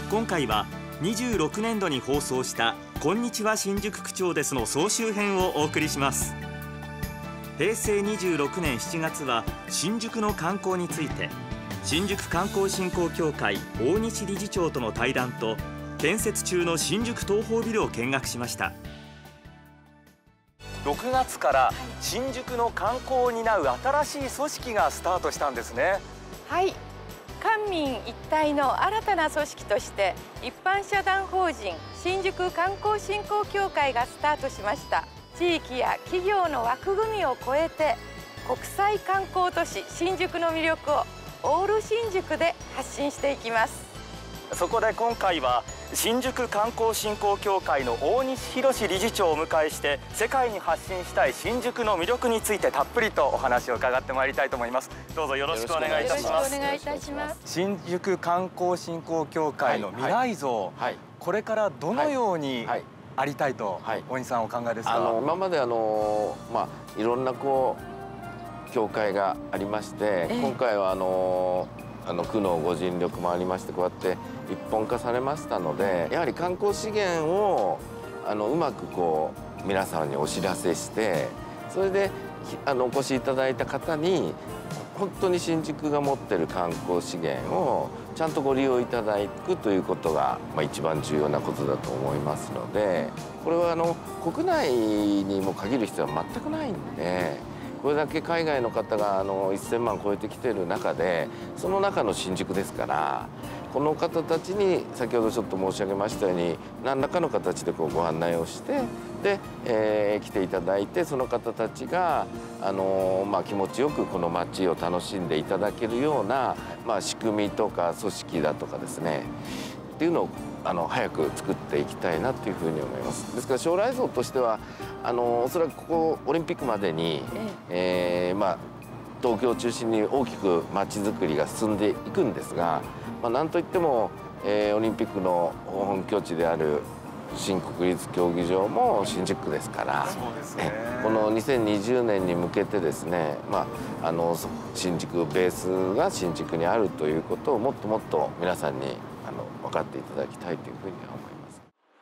今回は26年度に放送したこんにちは新宿区長ですの総集編をお送りします。平成26年7月は新宿の観光について、新宿観光振興協会大西理事長との対談と、建設中の新宿東宝ビルを見学しました。6月から新宿の観光を担う新しい組織がスタートしたんですね。 はい、官民一体の新たな組織として一般社団法人新宿観光振興協会がスタートしました。地域や企業の枠組みを超えて国際観光都市新宿の魅力をオール新宿で発信していきます。 そこで今回は新宿観光振興協会の大西博理事長をお迎えして、世界に発信したい新宿の魅力についてたっぷりとお話を伺ってまいりたいと思います。どうぞよろしくお願いいたします。 お願いいたします。 新宿観光振興協会の未来像、これからどのようにありたいと大西さんお考えですか？ 今までいろんな協会がありまして、今回は区のご尽力もありまして、こうやって一本化されましたので、やはり観光資源をうまく皆さんにお知らせして、それでお越しいただいた方に本当に新宿が持ってる観光資源をちゃんとご利用いただくということが一番重要なことだと思いますので、これは国内にも限る必要は全くないんで。これだけ海外の方が1000万超えてきている中で、その中の新宿ですから、この方たちに先ほどちょっと申し上げましたように、何らかの形でご案内をして、で、来ていただいて、その方たちが気持ちよくこの街を楽しんでいただけるような、仕組みとか組織だとかですねっていうのを早く作っていきたいなというふうに思います。ですから将来像としてはおそらくここオリンピックまでに、東京を中心に大きく街づくりが進んでいくんですが、なんといっても、オリンピックの本拠地である新国立競技場も新宿区ですから、この2020年に向けてですね、新宿ベースが新宿にあるということをもっともっと皆さんに分かっていただきたいというふうには思います。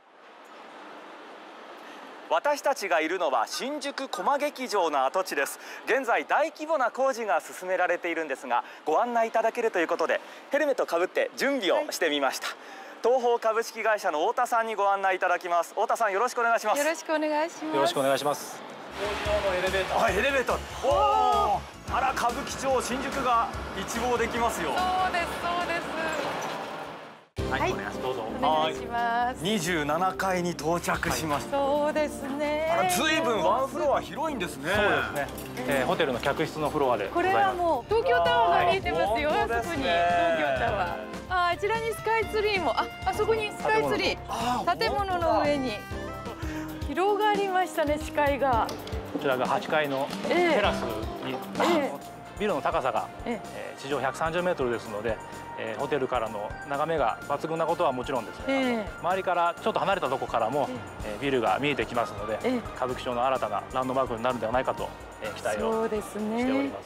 私たちがいるのは新宿コマ劇場の跡地です。現在大規模な工事が進められているんですが、ご案内いただけるということでヘルメットをかぶって準備をしてみました。東宝株式会社の太田さんにご案内いただきます。太田さん、よろしくお願いします。 よろしくお願いします。 よろしくお願いします。工場のエレベーター。 エレベーター。おお、あら、歌舞伎町新宿が一望できますよ。 そうです、そうです。 はい、お願いします。どうぞ。 お願いします。 27階に到着しました。 そうですね。 あら、ずいぶんワンフロア広いんですね。 そうですね。ホテルの客室のフロアで。 これはもう東京タワーが見えてますよ。あそこに東京タワー。あちらにスカイツリーも、あそこにスカイツリー。建物の上に広がりましたね、視界が。 こちらが8階のテラスに。ビルの高さが地上130メートルですので、ホテルからの眺めが抜群なことはもちろんですね、周りからちょっと離れたところからもビルが見えてきますので、歌舞伎町の新たなランドマークになるのではないかと期待をしております。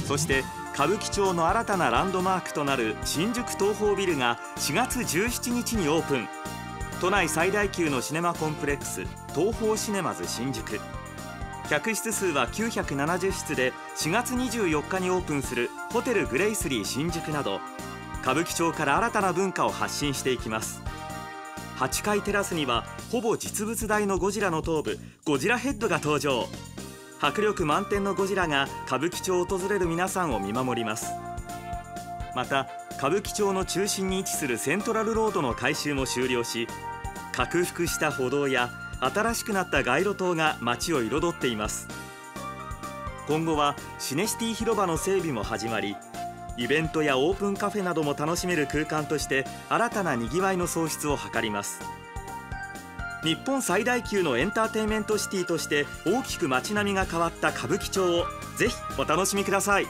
そして歌舞伎町の新たなランドマークとなる新宿東宝ビルが4月17日にオープン。都内最大級のシネマコンプレックス東宝シネマズ新宿。客室数は970室で、4月24日にオープンするホテルグレイスリー新宿など、歌舞伎町から新たな文化を発信していきます。8階テラスにはほぼ実物大のゴジラの頭部ゴジラヘッドが登場。迫力満点のゴジラが歌舞伎町を訪れる皆さんを見守ります。また歌舞伎町の中心に位置するセントラルロードの改修も終了し、拡幅した歩道や新しくなった街路灯が街を彩っています。今後はシネシティ広場の整備も始まり、イベントやオープンカフェなども楽しめる空間として新たなにぎわいの創出を図ります。日本最大級のエンターテインメントシティとして大きく街並みが変わった歌舞伎町をぜひお楽しみください。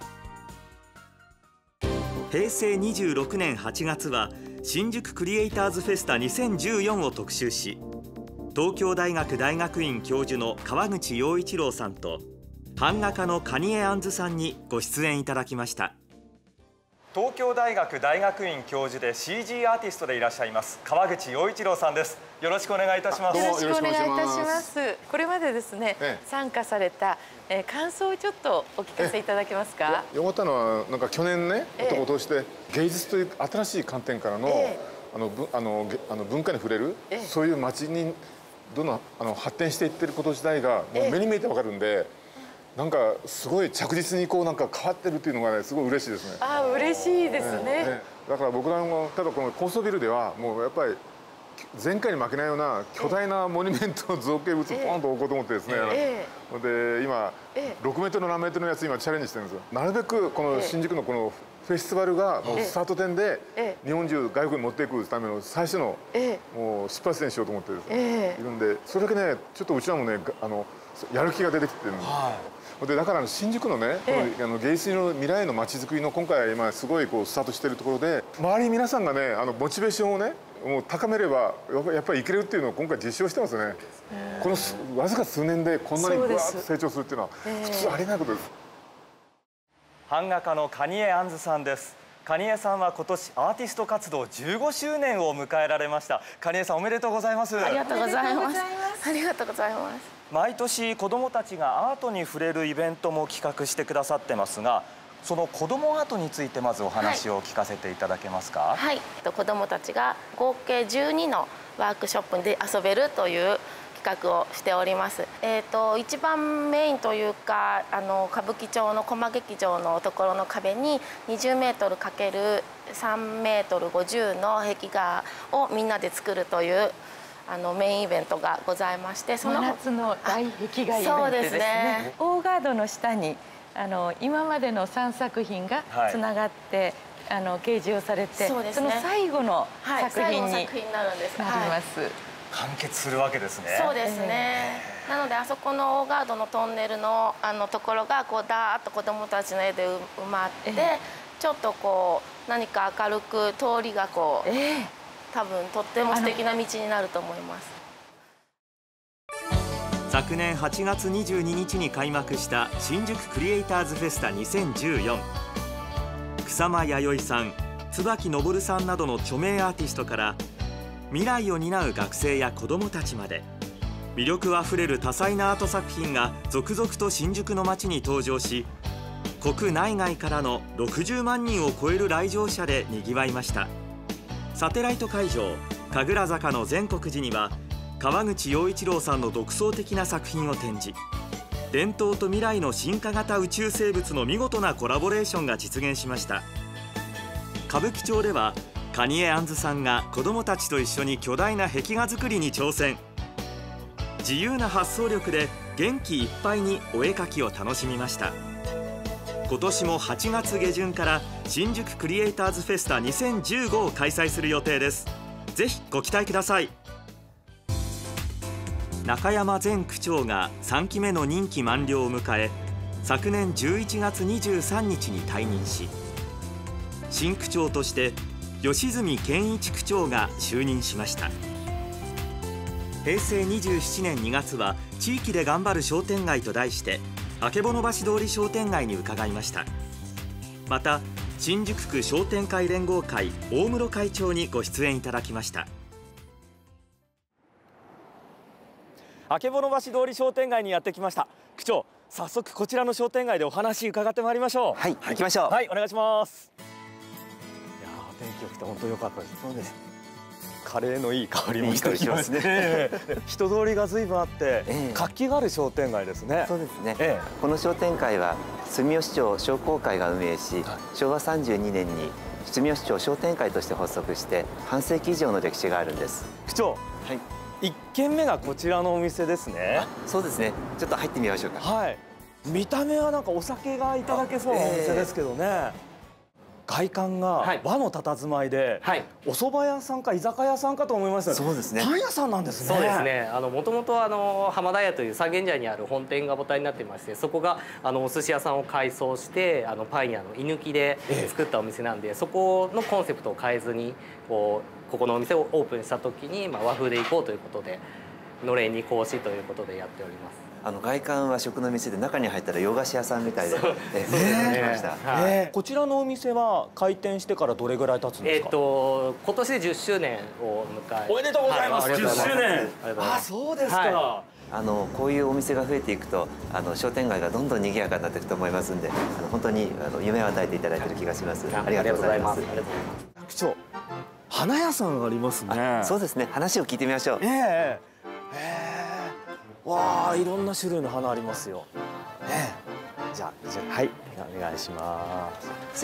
平成26年8月は新宿クリエイターズフェスタ2014を特集し、東京大学大学院教授の川口洋一郎さんと版画家の蟹江杏さんにご出演いただきました。 東京大学大学院教授で CG アーティストでいらっしゃいます川口洋一郎さんです。よろしくお願いいたします。 よろしくお願いいたします。これまでですね、参加された感想をちょっとお聞かせいただけますか。 よかったのはなんか去年ね、男を通して芸術という新しい観点からの文化に触れる、そういう街にどんどん発展していってること自体がもう目に見えてわかるんで。なんかすごい着実にこうなんか変わってるっていうのがねすごい嬉しいですね。 ああ嬉しいですね。 だから僕らもただこの高層ビルではもうやっぱり前回に負けないような巨大なモニュメントの造形物をポンと置こうと思ってですね。で今6メートル7メートルのやつ今チャレンジしてるんですよ。なるべくこの新宿のこのフェスティバルがもうスタート点で日本中外国に持っていくための最初のもう出発点にしようと思っているんで、それだけねちょっとうちらもねやる気が出てきてるんです。でだから新宿のね、芸術の未来の街づくりの今回今すごいこうスタートしているところで、周り皆さんがねモチベーションをねもう高めればやっぱりいけるっていうのを今回実証してますね。このわずか数年でこんなにぐわっと成長するっていうのは普通ありえないことです。 版画家の蟹江杏さんです。蟹江さんは今年アーティスト活動15周年を迎えられました。蟹江さんおめでとうございます。 ありがとうございます。ありがとうございます。 毎年子どもたちがアートに触れるイベントも企画してくださってますが、その子どもアートについてまずお話を聞かせていただけますか。 はい、子どもたちが合計12のワークショップで遊べるという企画をしております。一番メインというか歌舞伎町の駒劇場のところの壁に20メートル×3メートル50の壁画をみんなで作るというメインイベントがございまして、 真夏の大壁画イベントですね。大ガードの下に今までの3作品がつながって掲示をされて、その最後の作品になります。 完結するわけですね。 そうですね。なのであそこの大ガードのトンネルのところがこうダーッと子どもたちの絵で埋まって、ちょっとこう何か明るく通りがこう。多分とっても素敵な道になると思います。 昨年8月22日に開幕した新宿クリエイターズフェスタ2014。草間彌生さん、椿昇さんなどの著名アーティストから未来を担う学生や子どもたちまで魅力あふれる多彩なアート作品が続々と新宿の街に登場し、国内外からの60万人を超える来場者でにぎわいました。サテライト会場神楽坂の全国寺には川口洋一郎さんの独創的な作品を展示。伝統と未来の進化型宇宙生物の見事なコラボレーションが実現しました。歌舞伎町では蟹江杏さんが子どもたちと一緒に巨大な壁画作りに挑戦。自由な発想力で元気いっぱいにお絵描きを楽しみました。今年も8月下旬から新宿クリエイターズフェスタ2015を開催する予定です。ぜひご期待ください。中山前区長が3期目の任期満了を迎え、昨年11月23日に退任し、新区長として吉住健一区長が就任しました。平成27年2月は地域で頑張る商店街と題して曙橋通り商店街に伺いました。また新宿区商店会連合会大室会長にご出演いただきました。曙橋通り商店街にやってきました。区長、早速こちらの商店街でお話伺ってまいりましょう。 はい、行きましょう。 はい、お願いします。いやー、天気良くて本当良かったです。そうです。カレーのいい香りもしてきますね。人通りが随分あって活気がある商店街ですね。 そうですね。この商店会は住吉町商工会が運営し、昭和32年に住吉町商店会として発足して半世紀以上の歴史があるんです。 区長、はい、1軒目がこちらのお店ですね。 そうですね。ちょっと入ってみましょうか。 はい。見た目はなんかお酒がいただけそうなお店ですけどね。外観が和の佇まいで、お蕎麦屋さんか居酒屋さんかと思いました。 そうですね。 パン屋さんなんですね。 そうですね。もともと浜田屋という三軒茶屋にある本店が母体になってまして、そこがお寿司屋さんを改装してパン屋の居抜きで作ったお店なんで、そこのコンセプトを変えずにここのお店をオープンした時に和風で行こうということでのれんに格子ということでやっております。 外観は食の店で中に入ったら洋菓子屋さんみたいで、 こちらのお店は開店してからどれぐらい経つんですか？ 今年で10周年を迎え。 おめでとうございます。10周年。 あ、 そうですか。 こういうお店が増えていくと商店街がどんどん賑やかになっていくと思いますんで、本当に夢を与えていただいている気がします。ありがとうございます。 区長、花屋さんがありますね。 そうですね。話を聞いてみましょう。 わあ、いろんな種類の花ありますよ。じゃあはい、お願いします。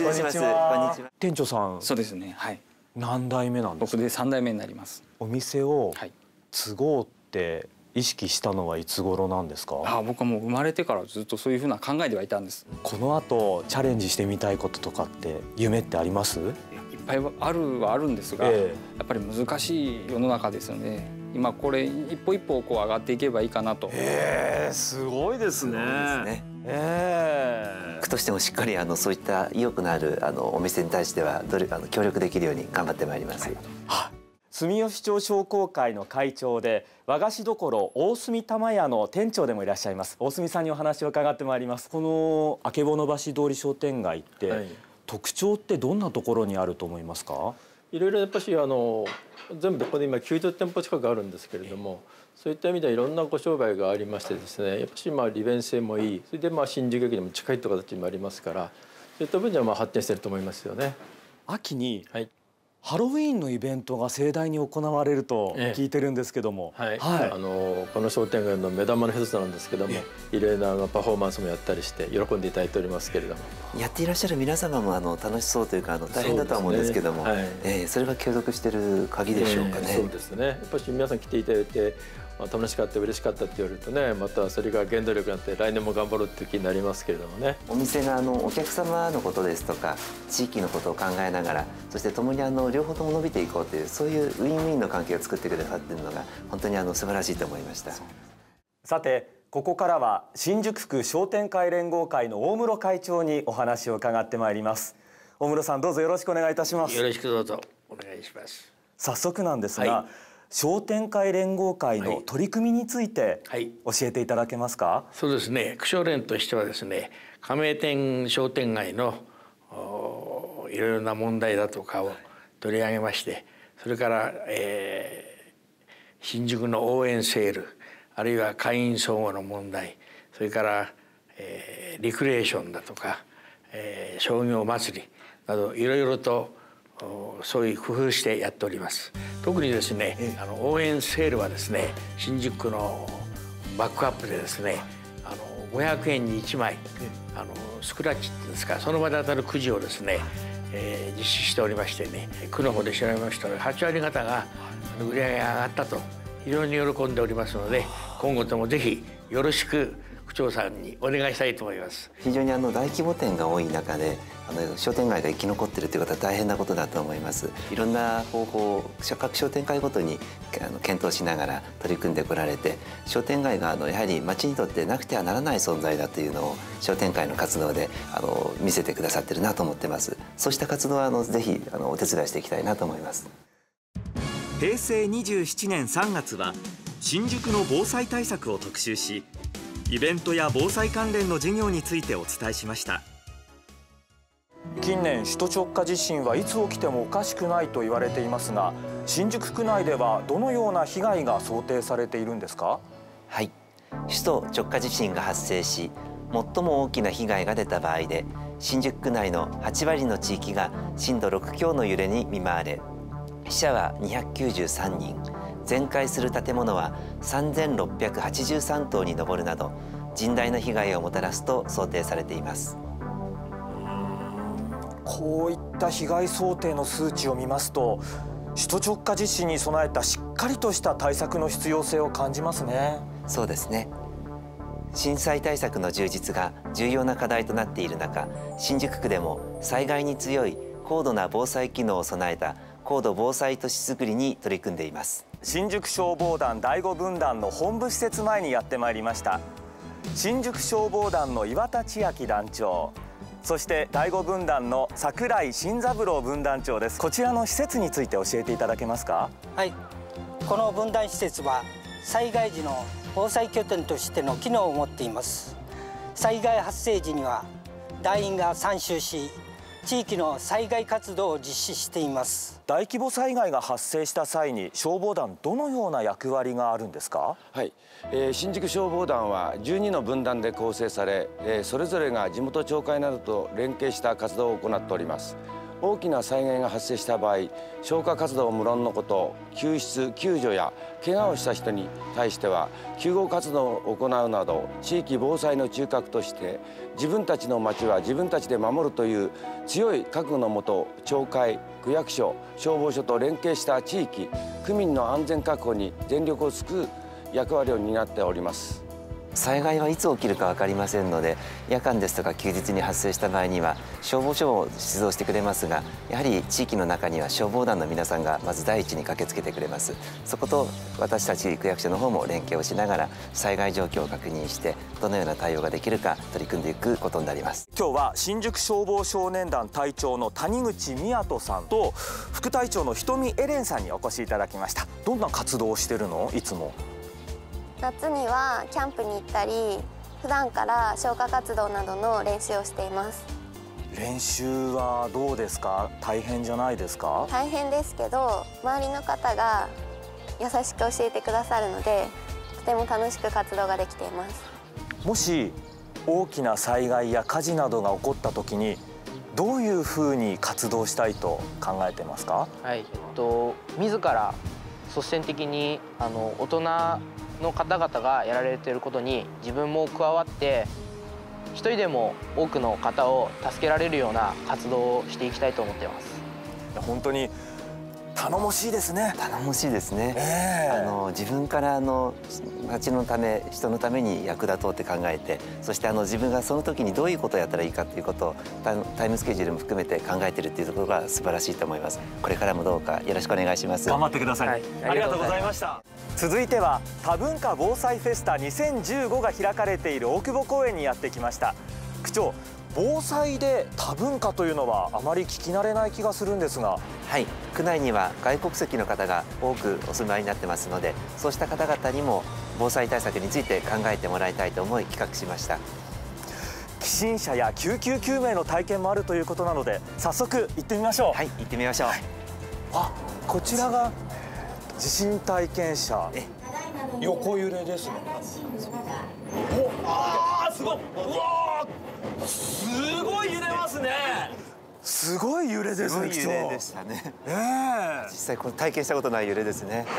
失礼します。こんにちは。 店長さん。 そうですね。はい。 何代目なんですか？ 僕で3代目になります。 お店を継ごうって意識したのはいつ頃なんですか？ 僕はもう生まれてからずっとそういうふうな考えではいたんです。 この後チャレンジしてみたいこととかって夢ってあります？ いっぱいあるんですが、やっぱり難しい世の中ですよね。今これ一歩一歩こう上がっていけばいいかなと。 すごいですね。 区としてもしっかりそういった意欲のあるお店に対しては協力できるように頑張ってまいります。 住吉町商工会の会長で和菓子処大隅玉屋の店長でもいらっしゃいます大隅さんにお話を伺ってまいります。このあけぼの橋通り商店街って、特徴ってどんなところにあると思いますか？ いろいろやっぱし全部でここで今90店舗近くあるんですけれども、そういった意味ではいろんなご商売がありましてですね、やっぱし利便性もいい、それで新宿駅にも近いという形もありますから、そういった分では発展していると思いますよね。 秋に、ハロウィーンのイベントが盛大に行われると聞いてるんですけども、 この商店街の目玉の一つなんですけども、いろいろなパフォーマンスもやったりして喜んでいただいておりますけれども、 やっていらっしゃる皆様も楽しそうというか大変だとは思うんですけども、それが継続している鍵でしょうかね。 そうですね。やっぱり皆さん来ていただいて楽しかった嬉しかったって言われるとね、またそれが原動力になって来年も頑張ろうっていう気になりますけれどもね。 お店がお客様のことですとか地域のことを考えながら、そして共に両方とも伸びていこうという、そういうウィンウィンの関係を作ってくださっているのが本当に素晴らしいと思いました。 さてここからは新宿区商店会連合会の大室会長にお話を伺ってまいります。大室さん、どうぞよろしくお願いいたします。 よろしくどうぞお願いします。 早速なんですが、商店会連合会の取り組みについて教えていただけますか？ そうですね。区商連としてはですね、加盟店商店街のいろいろな問題だとかを取り上げまして、それから、新宿の応援セール、あるいは会員相互の問題、それから、リクレーションだとか、商業祭りなどいろいろとそういう工夫してやっております。特にですね、応援セールはですね、新宿区のバックアップでですね、500円に1枚スクラッチっていうんですか、その場で当たるくじをですね、実施しておりましてね、区の方で調べましたら8割方が売り上げが上がったと非常に喜んでおりますので、今後ともぜひよろしく区長さんにお願いしたいと思います。 非常に大規模店が多い中で商店街が生き残っているということは大変なことだと思います。いろんな方法を各商店会ごとに検討しながら取り組んでこられて、商店街がやはり町にとってなくてはならない存在だというのを商店会の活動で見せてくださってるなと思ってます。そうした活動はぜひお手伝いしていきたいなと思います。 平成27年3月は新宿の防災対策を特集し、イベントや防災関連の事業についてお伝えしました。 近年首都直下地震はいつ起きてもおかしくないと言われていますが、新宿区内ではどのような被害が想定されているんですか？ はい、首都直下地震が発生し最も大きな被害が出た場合で、新宿区内の8割の地域が震度6強の揺れに見舞われ、死者は293人、全壊する建物は3683棟に上るなど甚大な被害をもたらすと想定されています。 こういった被害想定の数値を見ますと、首都直下地震に備えたしっかりとした対策の必要性を感じますね。 そうですね。震災対策の充実が重要な課題となっている中、新宿区でも災害に強い高度な防災機能を備えた高度防災都市づくりに取り組んでいます。 新宿消防団第5分団の本部施設前にやってまいりました。新宿消防団の岩田千秋団長、そして第5分団の櫻井新三郎分団長です。こちらの施設について教えていただけますか？ はい、この分団施設は災害時の防災拠点としての機能を持っています。災害発生時には団員が参集し、地域の災害活動を実施しています。 大規模災害が発生した際に消防団、どのような役割があるんですか？ はい、新宿消防団は12の分団で構成され、それぞれが地元町会などと連携した活動を行っております。大きな災害が発生した場合、消火活動は無論のこと、救出・救助や怪我をした人に対しては救護活動を行うなど、地域防災の中核として自分たちの町は自分たちで守るという強い覚悟のもと、町会、区役所、消防署と連携した地域区民の安全確保に全力を尽く役割を担っております。 災害はいつ起きるか分かりませんので、夜間ですとか休日に発生した場合には消防署も出動してくれますが、やはり地域の中には消防団の皆さんがまず第一に駆けつけてくれます。そこと私たち区役所の方も連携をしながら災害状況を確認して、どのような対応ができるか取り組んでいくことになります。 今日は新宿消防少年団隊長の谷口宮人さんと副隊長の瞳エレンさんにお越しいただきました。どんな活動をしてるの？いつも夏にはキャンプに行ったり、普段から消火活動などの練習をしています。 練習はどうですか？大変じゃないですか？ 大変ですけど、周りの方が優しく教えてくださるので、とても楽しく活動ができています。 もし大きな災害や火事などが起こった時に、どういうふうに活動したいと考えてますか？ はい、自ら率先的に大人の方々がやられていることに自分も加わって、一人でも多くの方を助けられるような活動をしていきたいと思っています。 本当に頼もしいですね。 頼もしいですね。自分から町のため、人のために役立とうって考えて、そして自分がその時にどういうことをやったらいいかということをタイムスケジュールも含めて考えているっていうところが素晴らしいと思います。これからもどうかよろしくお願いします。 頑張ってください。はい、ありがとうございました。続いては多文化防災フェスタ2015が開かれている大久保公園にやってきました。区長、防災で多文化というのはあまり聞き慣れない気がするんですが。 はい、区内には外国籍の方が多くお住まいになってますので、そうした方々にも防災対策について考えてもらいたいと思い企画しました。 起震車や救急救命の体験もあるということなので、早速行ってみましょう。 はい、行ってみましょう。はい、 あ、こちらが地震体験車。横揺れですね。お、あー、すごい。うわー、すごい揺れますね。すごい揺れですね。 すごい揺れでしたね。実際この体験したことない揺れですね。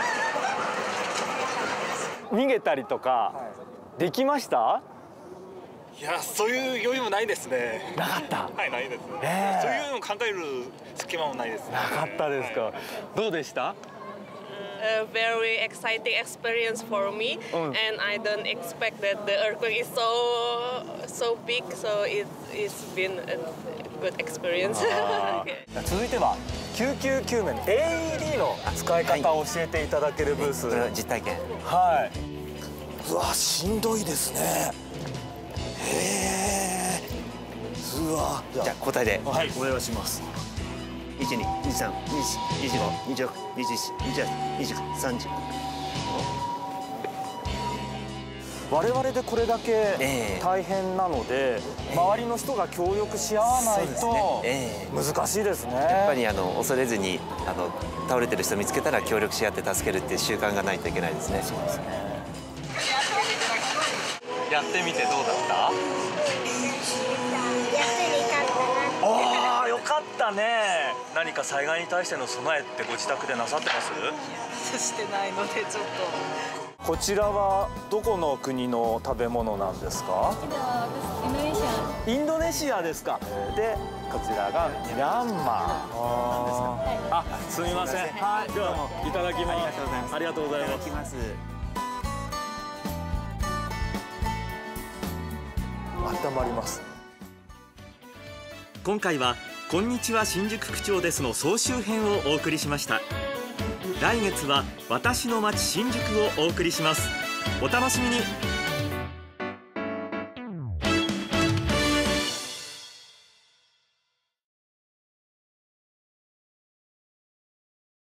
逃げたりとかできました？ いや、そういう余裕もないですね。 なかった。 はい、ないです。そういうのを考える隙間もないですね。 なかったですか。どうでした？ A very exciting experience for me, and I don't expect that the earthquake is so big, so it's been a good experience. 続いては救急救命の AED の使い方を教えていただけるブース。 これは実体験。 はい。うわ、しんどいですね。へえ。うわ。 じゃあ交代で。 はい、お願いします。 12、23、24、25、26、27、28、29、30。 我々でこれだけ大変なので、周りの人が協力し合わないと難しいですね。 やっぱり恐れずに倒れてる人見つけたら協力し合って助けるっていう習慣がないといけないですね。 そうですね。やってみてどうだった？ああ、よかったね。何か災害に対しての備えってご自宅でなさってます？ してないのでちょっと。 こちらはどこの国の食べ物なんですか？ インドネシア。 インドネシアですか。で、こちらがミャンマー。あ、すみません。はい、ではいただきます。ありがとうございます。温まります。今回はこんにちは新宿区長ですの総集編をお送りしました。来月は私の街新宿をお送りします。お楽しみに。